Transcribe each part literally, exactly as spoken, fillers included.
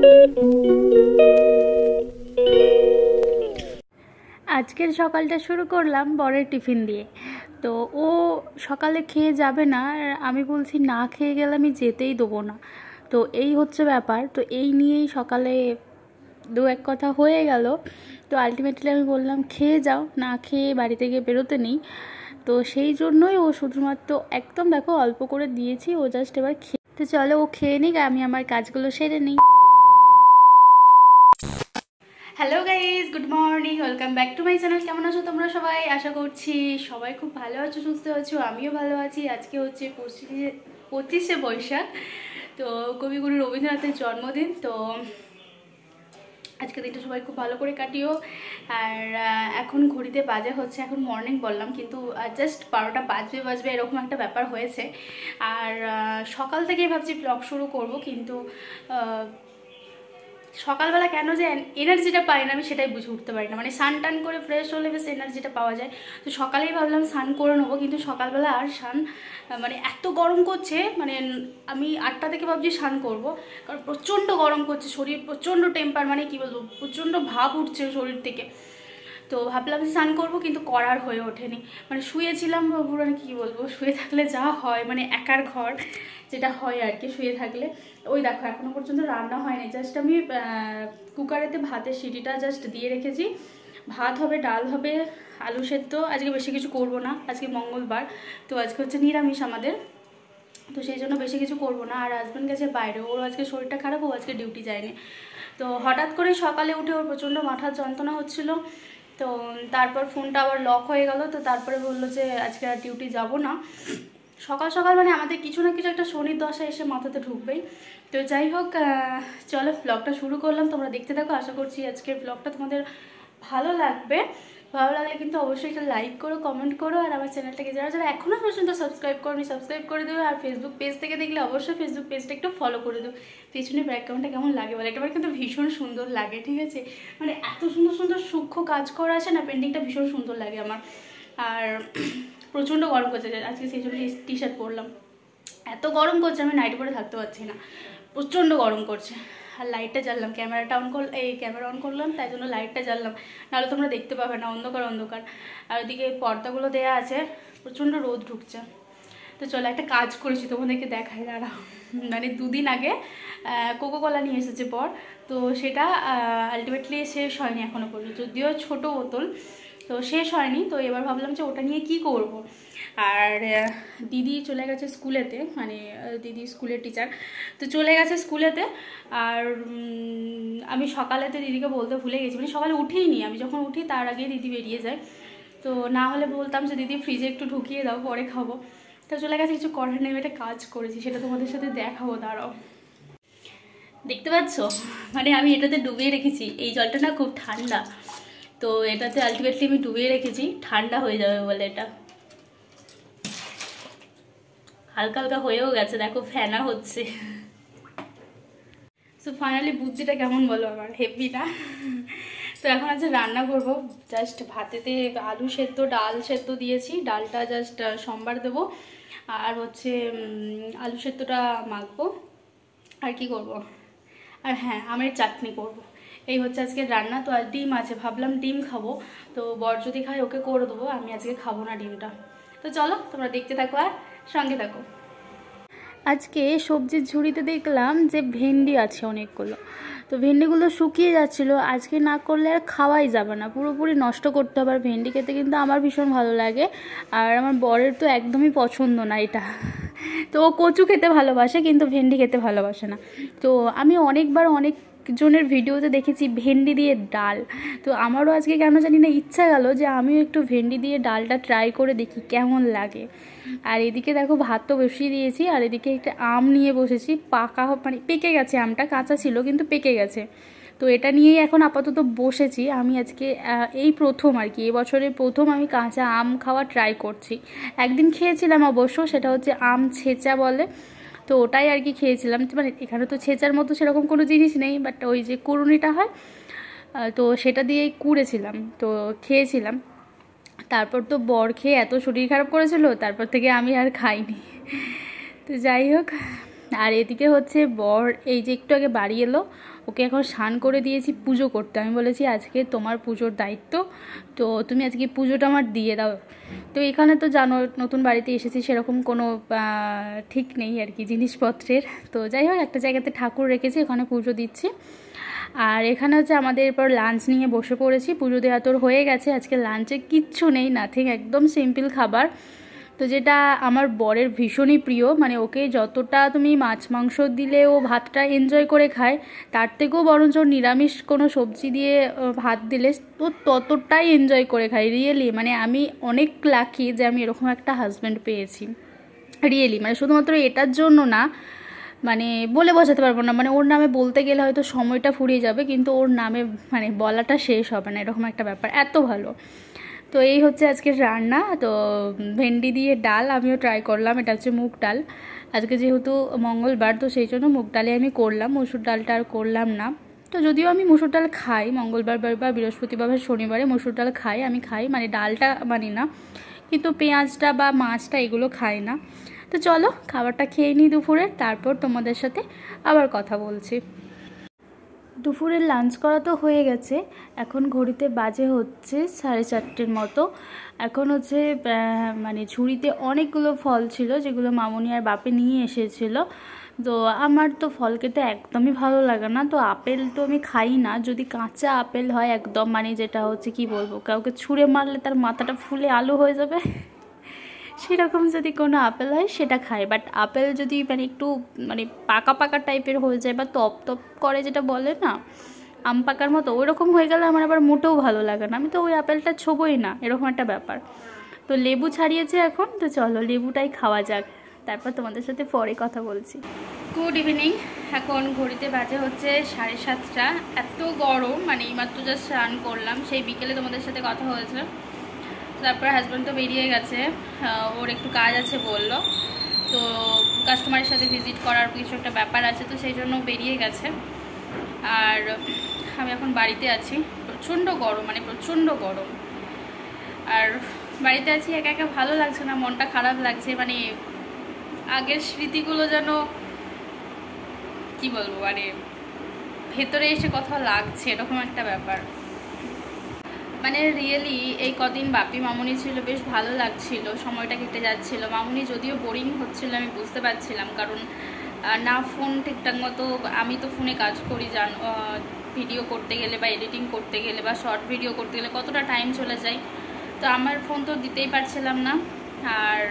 আজকের সকালটা শুরু করলাম বরের টিফিন দিয়ে। তো ও সকালে খেয়ে যাবে না, আর আমি বলছি না খেয়ে গেলে আমি যেতেই দেবো না। তো এই হচ্ছে ব্যাপার। তো এই নিয়েই সকালে দু এক কথা হয়ে গেল। তো আলটিমেটলি আমি বললাম খেয়ে যাও, না খেয়ে বাড়ি থেকে বেরোতে নেই। তো সেই জন্যই ও শুধুমাত্র একদম দেখো অল্প করে দিয়েছি, ও জাস্ট এবার খেয়ে, তো চলো ও খেয়ে নিক, আমি আমার কাজগুলো সেরে নিই। Hello guys, good morning, welcome back to my channel. কেমন আছো তোমরা সবাই? আশা করছি সবাই খুব ভালো আছো, সুস্থ আছো, আমিও ভালো আছি। আজকে হচ্ছে পঁচিশে পঁচিশে বৈশাখ, তো কবিগুরু রবীন্দ্রনাথের জন্মদিন। তো আজকে দিনটা সবাই খুব ভালো করে কাটিও। আর এখন ঘড়িতে বাজে হচ্ছে, এখন মর্নিং বললাম কিন্তু জাস্ট বারোটা বাজবে বাজবে এরকম একটা ব্যাপার হয়েছে। আর সকাল থেকেই ভাবছি ব্লগ শুরু করব, কিন্তু সকালবেলা কেন যে এনার্জিটা পাই না আমি সেটাই বুঝে উঠতে পারি না। মানে স্নান টান করে ফ্রেশ হলে বেশ এনার্জিটা পাওয়া যায়। তো সকালেই ভাবলাম স্নান করে নেবো, কিন্তু সকালবেলা আর স্নান মানে এত গরম করছে, মানে আমি আটটা থেকে ভাবছি স্নান করবো, কারণ প্রচণ্ড গরম করছে, শরীর প্রচণ্ড টেম্পার, মানে কি বলবো প্রচণ্ড ভাব উঠছে শরীর থেকে। তো ভাবলাম স্নান করবো, কিন্তু করার হয়ে ওঠেনি। মানে শুয়েছিলাম পুরো, কী বলবো, শুয়ে থাকলে যা হয়, মানে একার ঘর যেটা হয় আর কি শুয়ে থাকলে। ওই দেখো এখনো পর্যন্ত রান্না হয়নি, জাস্ট আমি কুকারেতে ভাতের সিটিটা জাস্ট দিয়ে রেখেছি। ভাত হবে, ডাল হবে, আলু সেদ্ধ। আজকে বেশি কিছু করব না, আজকে মঙ্গলবার, তো আজকে হচ্ছে নিরামিষ আমাদের, তো সেই জন্য বেশি কিছু করব না। আর হাজব্যান্ড গেছে বাইরে, ওর আজকে শরীরটা খারাপ, ও আজকে ডিউটি যায়নি। তো হঠাৎ করে সকালে উঠে ওর প্রচণ্ড মাথার যন্ত্রণা হচ্ছিলো। তো তারপর ফোনটা আবার লক হয়ে গেল, তো তারপরে বললো যে আজকে আর ডিউটি যাব না। সকাল সকাল মানে আমাদের কিছু না কিছু একটা শনির দশা এসে মাথাতে ঢুকবেই। তো যাই হোক, চলো ব্লগটা শুরু করলাম, তোমরা দেখতে থাকো। আশা করছি আজকের ব্লগটা তোমাদের ভালো লাগবে। ভালো লাগলে কিন্তু অবশ্যই একটা লাইক করো, কমেন্ট করো, আর আমার চ্যানেলটাকে যারা যারা এখনও পর্যন্ত সাবস্ক্রাইব করোনি সাবস্ক্রাইব করে দেবে। আর ফেসবুক পেজ থেকে দেখলে অবশ্যই ফেসবুক পেজটা একটু ফলো করে দেবো। পেছনে ব্যাকগ্রাউন্ডটা কেমন লাগে বলে, এটা কিন্তু ভীষণ সুন্দর লাগে, ঠিক আছে? মানে এত সুন্দর সুন্দর সূক্ষ্ম কাজ করা আছে না, পেন্টিংটা ভীষণ সুন্দর লাগে আমার। আর প্রচণ্ড গরম করছে আজকে, সেই জন্য টি শার্ট পরলাম। এত গরম করছে আমি নাইট পরে থাকতে পারছি না, প্রচণ্ড গরম করছে। আর লাইটটা জ্বাললাম, ক্যামেরাটা অন কর এই ক্যামেরা অন করলাম, তাই জন্য লাইটটা জ্বাললাম, নাহলে তোমরা দেখতে পাবে না, অন্ধকার অন্ধকার। আর ওইদিকে পর্দাগুলো দেওয়া আছে, প্রচণ্ড রোদ ঢুকছে। তো চলো একটা কাজ করেছি তোমাদেরকে দেখাই, দাঁড়া। মানে দুদিন আগে কোকো কোলা নিয়ে এসেছে পর, তো সেটা আলটিমেটলি শেষ হয়নি এখনও পর্যন্ত, যদিও ছোটো বোতল, তো শেষ হয়নি। তো এবার ভাবলাম যে ওটা নিয়ে কি করব। আর দিদি চলে গেছে স্কুলেতে, মানে দিদি স্কুলের টিচার, তো চলে গেছে স্কুলেতে। আর আমি সকালেতে দিদিকে বলতে ভুলে গেছি, মানে সকালে উঠেই নি, আমি যখন উঠি তার আগে দিদি বেরিয়ে যায়। তো না হলে বলতাম যে দিদি ফ্রিজে একটু ঢুকিয়ে দাও, পরে খাবো। তো চলে গেছে, কিছু করার নেই, একটা কাজ করেছি, সেটা তোমাদের সাথে দেখাবো, দাঁড়াও। দেখতে পাচ্ছ, মানে আমি এটাতে ডুবিয়ে রেখেছি, এই জলটা না খুব ঠান্ডা, তো এটাতে আলটিমেটলি আমি ডুবিয়ে রেখেছি, ঠান্ডা হয়ে যাবে বলে। এটা হালকা হালকা হয়েও গেছে, দেখো ফেনা হচ্ছে। তো ফাইনালি বুদ্ধিটা কেমন বলো আমার, হেভি না? তো এখন আছে রান্না করব, জাস্ট ভাতেতে আলু সেদ্ধ ডাল সেদ্ধ দিয়েছি, ডালটা জাস্ট সোমবার দেবো, আর হচ্ছে আলু সেদ্ধটা মাখবো, আর কি করব, আর হ্যাঁ আমের চাটনি করব। এই হচ্ছে আজকে রান্না। তো আর ডিম আছে, ভাবলাম ডিম খাবো, তো বর যদি খায় ওকে করে দেবো, আমি আজকে খাবো না ডিমটা। তো চলো তোমরা দেখতে থাকো আর সঙ্গে থাকো। আজকে সবজির ঝুড়িতে দেখলাম যে ভেন্ডি আছে অনেকগুলো, তো ভেন্ডিগুলো শুকিয়ে যাচ্ছিলো, আজকে না করলে আর খাওয়াই যাবে না, পুরোপুরি নষ্ট করতে হবে। আর ভেন্ডি খেতে কিন্তু আমার ভীষণ ভালো লাগে, আর আমার বরের তো একদমই পছন্দ না এটা। তো ও কচু খেতে ভালোবাসে, কিন্তু ভেন্ডি খেতে ভালোবাসে না। তো আমি অনেকবার অনেক জনের ভিডিওতে দেখেছি ভেন্ডি দিয়ে ডাল, তো আমারও আজকে কেন জানি না ইচ্ছা গেল যে আমিও একটু ভেন্ডি দিয়ে ডালটা ট্রাই করে দেখি কেমন লাগে। আর এদিকে দেখো ভাত তো বসিয়ে দিয়েছি, আর এদিকে একটা আম নিয়ে বসেছি, পাকা মানে পেকে গেছে, আমটা কাঁচা ছিল কিন্তু পেকে গেছে। তো এটা নিয়েই এখন আপাতত বসেছি। আমি আজকে এই প্রথম আর কি, এবছরের প্রথম আমি কাঁচা আম খাওয়া ট্রাই করছি। একদিন খেয়েছিলাম অবশ্য, সেটা হচ্ছে আম ছেঁচা বলে, তো ওটাই আর কি খেয়েছিলাম। মানে এখানে তো ছেঁচার মতো সেরকম কোনো জিনিস নেই, বাট ওই যে কুড়ুনিটা হয়, তো সেটা দিয়েই কুড়েছিলাম, তো খেয়েছিলাম। তারপর তো বর খেয়ে এত শরীর খারাপ করেছিল, তারপর থেকে আমি আর খাইনি। তো যাই হোক, আর এদিকে হচ্ছে বর এই যে একটু আগে বাড়ি এলো, ওকে এখন স্নান করে দিয়েছি পুজো করতে। আমি বলেছি আজকে তোমার পুজোর দায়িত্ব, তো তুমি আজকে পুজোটা আমার দিয়ে দাও। তো এখানে তো জানো নতুন বাড়িতে এসেছি, সেরকম কোনো ঠিক নেই আর কি জিনিসপত্রের। তো যাই হোক একটা জায়গাতে ঠাকুর রেখেছি, ওখানে পুজো দিচ্ছি। আর এখানে হচ্ছে আমাদের এরপর লাঞ্চ নিয়ে বসে পড়েছি। পুজো দেওয়া তোর হয়ে গেছে, আজকে লাঞ্চে কিচ্ছু নেই, নাথিং, একদম সিম্পল খাবার। তো যেটা আমার বরের ভীষণই প্রিয়, মানে ওকে যতটা তুমি মাছ মাংস দিলে ও ভাতটা এনজয় করে খায়, তার থেকেও বরঞ্চ নিরামিষ কোনো সবজি দিয়ে ভাত দিলে ও ততটাই এনজয় করে খায়। রিয়েলি মানে আমি অনেক লাকি যে আমি এরকম একটা হাজব্যান্ড পেয়েছি, রিয়েলি। মানে শুধুমাত্র এটার জন্য না, মানে বলে বোঝাতে পারবো না, মানে ওর নামে বলতে গেলে হয়তো সময়টা ফুরিয়ে যাবে, কিন্তু ওর নামে মানে বলাটা শেষ হবে না, এরকম একটা ব্যাপার, এত ভালো। তো এই হচ্ছে আজকের রান্না। তো ভেন্ডি দিয়ে ডাল আমিও ট্রাই করলাম, এটা হচ্ছে মুগ ডাল। আজকে যেহেতু মঙ্গলবার, তো সেই জন্য মুগ ডালে আমি করলাম, মসুর ডালটা আর করলাম না। তো যদিও আমি মসুর ডাল খাই মঙ্গলবার বা বৃহস্পতিবার বা শনিবারে, মসুর ডাল খাই, আমি খাই, মানে ডালটা মানি না, কিন্তু পেঁয়াজটা বা মাছটা এগুলো খাই না। তো চলো খাবারটা খেয়ে নিই দুপুরের, তারপর তোমাদের সাথে আবার কথা বলছি। দুপুরের লাঞ্চ করা তো হয়ে গেছে, এখন ঘড়িতে বাজে হচ্ছে সাড়ে চারটের মতো। এখন হচ্ছে মানে ঝুড়িতে অনেকগুলো ফল ছিল যেগুলো মামনি আর বাপে নিয়ে এসেছিল। তো আমার তো ফল খেতে একদমই ভালো লাগে না, তো আপেল তো আমি খাই না, যদি কাঁচা আপেল হয় একদম, মানে যেটা হচ্ছে কি বলবো, কাউকে ছুঁড়ে মারলে তার মাথাটা ফুলে আলু হয়ে যাবে সেরকম যদি কোনো আপেল হয় সেটা খাই। বাট আপেল যদি মানে একটু মানে পাকা পাকা টাইপের হয়ে যায় বা তপ তপ করে যেটা বলে না, আম পাকার মতো, ওইরকম হয়ে গেলে আমার আবার মোটেও ভালো লাগে না, আমি তো ওই আপেলটা ছোবই না, এরকম একটা ব্যাপার। তো লেবু ছাড়িয়েছে এখন, তো চলো লেবুটাই খাওয়া যাক, তারপর তোমাদের সাথে পরে কথা বলছি। গুড ইভিনিং, এখন ঘড়িতে বাজে হচ্ছে সাড়ে সাতটা। এত গরম, মানে এইমাত্র জাস্ট স্নান করলাম, সেই বিকেলে তোমাদের সাথে কথা হয়েছে। তারপর হাজব্যান্ড তো বেরিয়ে গেছে, ওর একটু কাজ আছে বললো, তো কাস্টমারের সাথে ভিজিট করার কিছু একটা ব্যাপার আছে, তো সেই জন্য বেরিয়ে গেছে। আর আমি এখন বাড়িতে আছি, প্রচণ্ড গরম, মানে প্রচণ্ড গরম। আর বাড়িতে আছি একা একা, ভালো লাগছে না, মনটা খারাপ লাগছে, মানে আগের স্মৃতিগুলো যেন কি বলবো, মানে ভেতরে এসে কথা লাগছে, এরকম একটা ব্যাপার। মানে রিয়েলি এই কদিন বাপি মামুনি ছিল, বেশ ভালো লাগছিল, সময়টা কেটে যাচ্ছিল। মামুনি যদিও বোরিং হচ্ছিল আমি বুঝতে পারছিলাম, কারণ না ফোন ঠিকঠাক মতো, আমি তো ফোনে কাজ করি জান, ভিডিও করতে গেলে বা এডিটিং করতে গেলে বা শর্ট ভিডিও করতে গেলে কতটা টাইম চলে যায়, তো আমার ফোন তো দিতেই পারছিলাম না, আর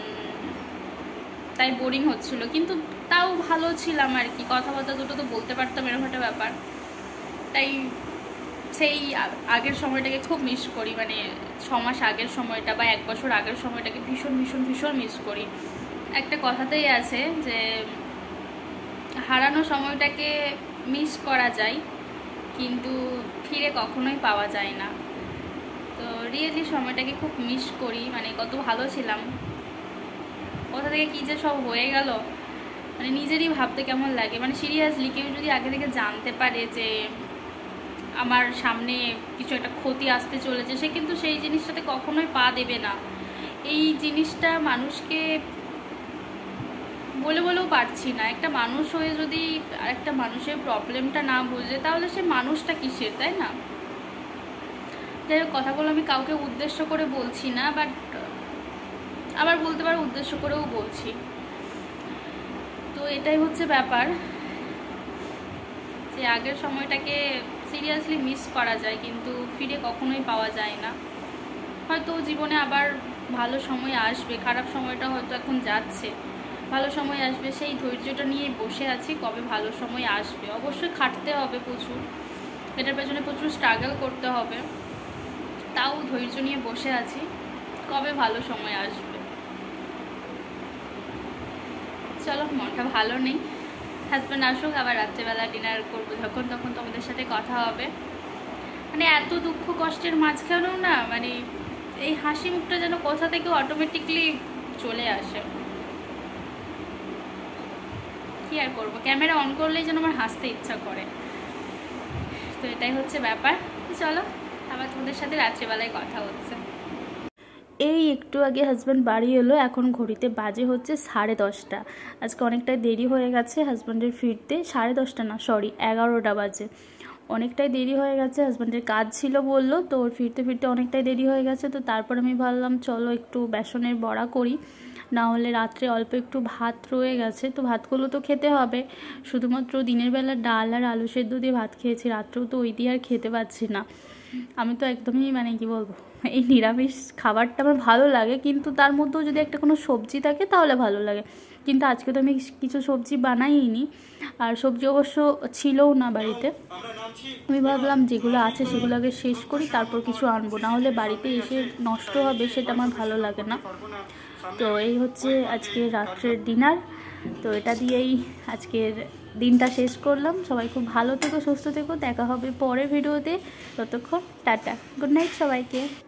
তাই বোরিং হচ্ছিল। কিন্তু তাও ভালো ছিলাম আর কি, কথাবার্তা দুটো তো বলতে পারতাম, এরকম একটা ব্যাপার। তাই সেই আগের সময়টাকে খুব মিস করি, মানে ছ মাস আগের সময়টা বা এক বছর আগের সময়টাকে ভীষণ ভীষণ ভীষণ মিস করি। একটা কথাতেই আছে যে হারানো সময়টাকে মিস করা যায়, কিন্তু ফিরে কখনোই পাওয়া যায় না। তো রিয়েলি সময়টাকে খুব মিস করি, মানে কত ভালো ছিলাম, কোথা থেকে কী যে সব হয়ে গেল, মানে নিজেরই ভাবতে কেমন লাগে। মানে সিরিয়াসলি কেউ যদি আগে থেকে জানতে পারে যে আমার সামনে কিছু একটা ক্ষতি আসতে চলেছে, সে কিন্তু সেই জিনিসটাতে কখনোই পা দেবে না। এই জিনিসটা মানুষকে বলে বলেও পারছি না, একটা মানুষ হয়ে যদি একটা মানুষের প্রবলেমটা না বুঝে, তাহলে সে মানুষটা কিসের, তাই না? যাই হোক, কথাগুলো আমি কাউকে উদ্দেশ্য করে বলছি না, বাট আবার বলতে পারো উদ্দেশ্য করেও বলছি। তো এটাই হচ্ছে ব্যাপার, যে আগের সময়টাকে সিরিয়াসলি মিস করা যায়, কিন্তু ফিরে কখনোই পাওয়া যায় না। হয়তো জীবনে আবার ভালো সময় আসবে, খারাপ সময়টা হয়তো এখন যাচ্ছে, ভালো সময় আসবে, সেই ধৈর্যটা নিয়ে বসে আছি, কবে ভালো সময় আসবে। অবশ্যই খাটতে হবে প্রচুর, এটার পেছনে প্রচুর স্ট্রাগল করতে হবে, তাও ধৈর্য নিয়ে বসে আছি, কবে ভালো সময় আসবে। চলো, মনটা ভালো নেই, হাজব্যান্ড আসুক, আবার রাত্রেবেলা ডিনার করবো, যখন তখন তোমাদের সাথে কথা হবে। মানে এত দুঃখ কষ্টের মাঝখানেও না, মানে এই হাসি মুখটা যেন কোথা থেকে অটোমেটিকলি চলে আসে। কি আর করবো, ক্যামেরা অন করলেই যেন আমার হাসতে ইচ্ছা করে। তো এটাই হচ্ছে ব্যাপার। চলো, আবার তোমাদের সাথে রাত্রেবেলায় কথা হচ্ছে। এই একটু আগে হাজব্যান্ড বাড়ি এলো, এখন ঘড়িতে বাজে হচ্ছে সাড়ে দশটা। আজকে অনেকটাই দেরি হয়ে গেছে হাজব্যান্ডের ফিরতে, সাড়ে দশটা না সরি এগারোটা বাজে, অনেকটাই দেরি হয়ে গেছে। হাজব্যান্ডের কাজ ছিল বললো, তো ওর ফিরতে ফিরতে অনেকটাই দেরি হয়ে গেছে। তো তারপর আমি ভাবলাম চলো একটু বেসনের বড়া করি, না হলে রাত্রে অল্প একটু ভাত রয়ে গেছে, তো ভাতগুলো তো খেতে হবে। শুধুমাত্র দিনের বেলা ডাল আর আলু সেদ্ধ দিয়ে ভাত খেয়েছি, রাত্রেও তো ওই দিয়ে আর খেতে পারছি না। আমি তো একদমই মানে কি বলবো, এই নিরামিষ খাবারটা আমার ভালো লাগে, কিন্তু তার মধ্যেও যদি একটা কোনো সবজি থাকে তাহলে ভালো লাগে। কিন্তু আজকে তো আমি কিছু সবজি বানাইনি, আর সবজি অবশ্য ছিলও না বাড়িতে। আমি ভাবলাম যেগুলো আছে সেগুলো আগে শেষ করি, তারপর কিছু আনবো, না হলে বাড়িতে এসে নষ্ট হবে, সেটা আমার ভালো লাগে না। তো এই হচ্ছে আজকে রাত্রের ডিনার। তো এটা দিয়েই আজকের দিনটা শেষ করলাম। সবাই খুব ভালো থেকো, সুস্থ থেকো, দেখা হবে পরের ভিডিওতে। ততক্ষণ টাটা, গুড নাইট সবাইকে।